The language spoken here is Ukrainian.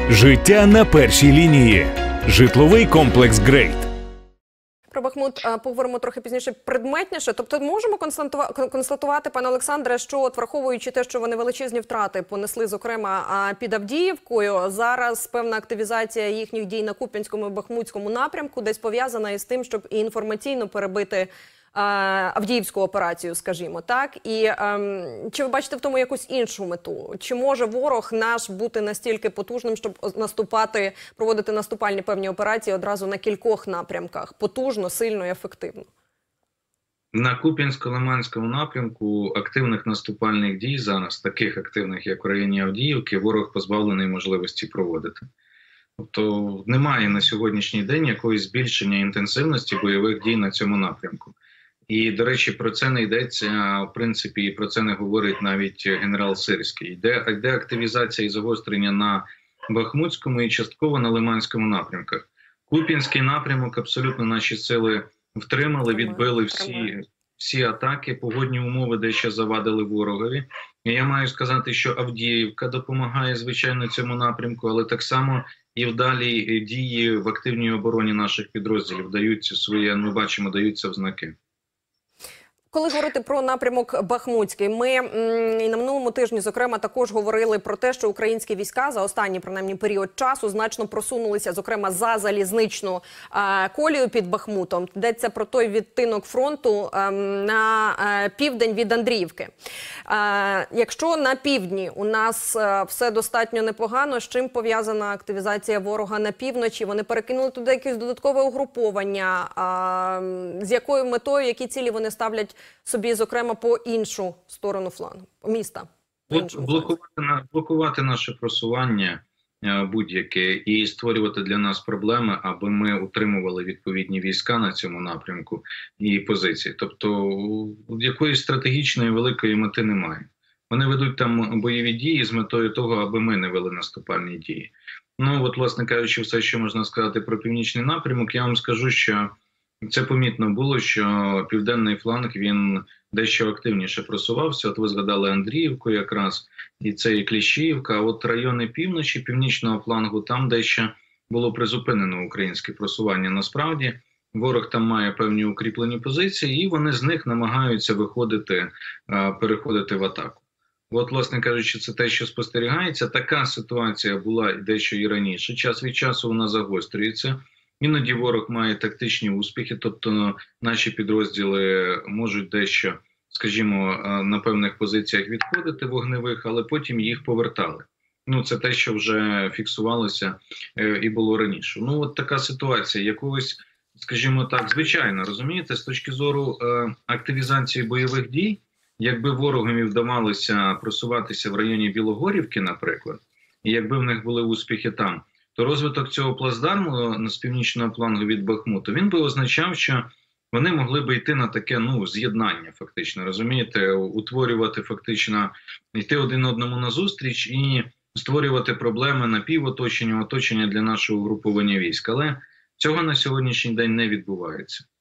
Життя на першій лінії. Житловий комплекс «Грейт». Про Бахмут поговоримо трохи пізніше предметніше. Тобто можемо констатувати, пане Олександре, що от враховуючи те, що вони величезні втрати понесли, зокрема, під Авдіївкою, зараз певна активізація їхніх дій на Куп'янському і Бахмутському напрямку десь пов'язана із тим, щоб і інформаційно перебити Авдіївську операцію, скажімо так. І чи ви бачите в тому якусь іншу мету? Чи може ворог наш бути настільки потужним, щоб наступати, проводити наступальні певні операції одразу на кількох напрямках? Потужно, сильно і ефективно? На Куп'янсько-Лиманському напрямку активних наступальних дій зараз, таких активних, як в районі Авдіївки, ворог позбавлений можливості проводити. Тобто немає на сьогоднішній день якоїсь збільшення інтенсивності бойових дій на цьому напрямку. І, до речі, про це не йдеться, в принципі, і про це не говорить навіть генерал Сирський. Йде активізація і загострення на Бахмутському і частково на Лиманському напрямках. Куп'янський напрямок абсолютно наші сили втримали, відбили всі атаки, погодні умови дещо завадили ворогові. І я маю сказати, що Авдіївка допомагає, звичайно, цьому напрямку, але так само і вдалі дії в активній обороні наших підрозділів даються своє, ми бачимо, даються в знаки. Коли говорити про напрямок Бахмутський, ми і на минулому тижні, зокрема, також говорили про те, що українські війська за останній, принаймні, період часу значно просунулися, зокрема, за залізничну колію під Бахмутом. Йдеться про той відтинок фронту на південь від Андріївки. Якщо на півдні у нас все достатньо непогано, з чим пов'язана активізація ворога на півночі? Вони перекинули туди якесь додаткове угруповання? З якою метою, які цілі вони ставлять собі, зокрема, по іншу сторону флангу, міста? Блокувати наше просування будь-яке і створювати для нас проблеми, аби ми утримували відповідні війська на цьому напрямку і позиції. Тобто якоїсь стратегічної великої мети немає. Вони ведуть там бойові дії з метою того, аби ми не вели наступальні дії. Ну, от, власне кажучи, все, що можна сказати про північний напрямок, я вам скажу, що це помітно було, що південний фланг, він дещо активніше просувався. От ви згадали Андріївку якраз, і це і Кліщіївка. А от райони півночі, північного флангу, там дещо було призупинено українське просування. Насправді, ворог там має певні укріплені позиції, і вони з них намагаються переходити в атаку. От, власне кажучи, це те, що спостерігається. Така ситуація була дещо і раніше. Час від часу вона загострюється. Іноді ворог має тактичні успіхи, тобто наші підрозділи можуть дещо, скажімо, на певних позиціях відходити вогневих, але потім їх повертали. Ну, це те, що вже фіксувалося і було раніше. Ну, от така ситуація, якогось, скажімо так, звичайно, розумієте, з точки зору активізації бойових дій, якби ворогові вдавалося просуватися в районі Білогорівки, наприклад, і якби в них були успіхи там, то розвиток цього плацдарму з північного флангу від Бахмуту, він би означав, що вони могли би йти на таке, з'єднання фактично, розумієте, утворювати фактично, йти один одному назустріч і створювати проблеми на півоточення, оточення для нашого угруповання військ. Але цього на сьогоднішній день не відбувається.